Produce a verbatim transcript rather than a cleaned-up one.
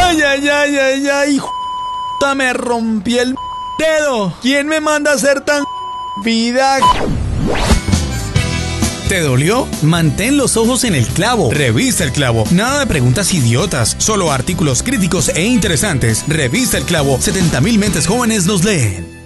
Ay, ay, ay, ay, ay, hijo de puta, me rompí el dedo. ¿Quién me manda a ser tan vida? ¿Te dolió? Mantén los ojos en el clavo. Revista El Clavo. Nada de preguntas idiotas, solo artículos críticos e interesantes. Revista El Clavo. setenta mil mentes jóvenes nos leen.